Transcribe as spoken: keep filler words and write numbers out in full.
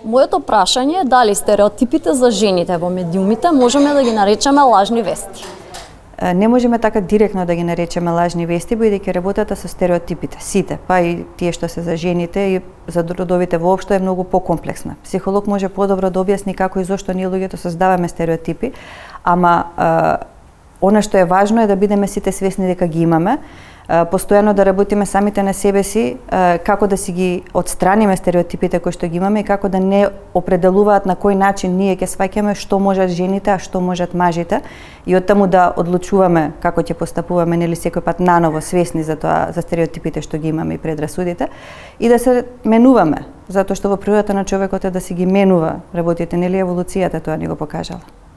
Моето прашање е дали стереотипите за жените во медиумите можеме да ги наречеме лажни вести? Не можеме така директно да ги наречеме лажни вести, бидејќи работата со стереотипите, сите, па и тие што се за жените и за родовите воопшто е многу покомплексна. Психолог може подобро да објасни како и зошто ние луѓето создаваме стереотипи, ама она што е важно е да бидеме сите свесни дека ги имаме, постојано да работиме самите на себе си, како да си ги отстраниме стереотипите кои што ги имаме и како да не определуваат на кој начин ние ќе сваќаме што можат жените, а што можат мажите и од таму да одлучуваме како ќе постапуваме, нели секој пат наново свесни за тоа, за стереотипите што ги имаме и предрасудите и да се менуваме, затоа што во природата на човекот е да си ги менува работите, нели еволуцијата тоа ни го покажала.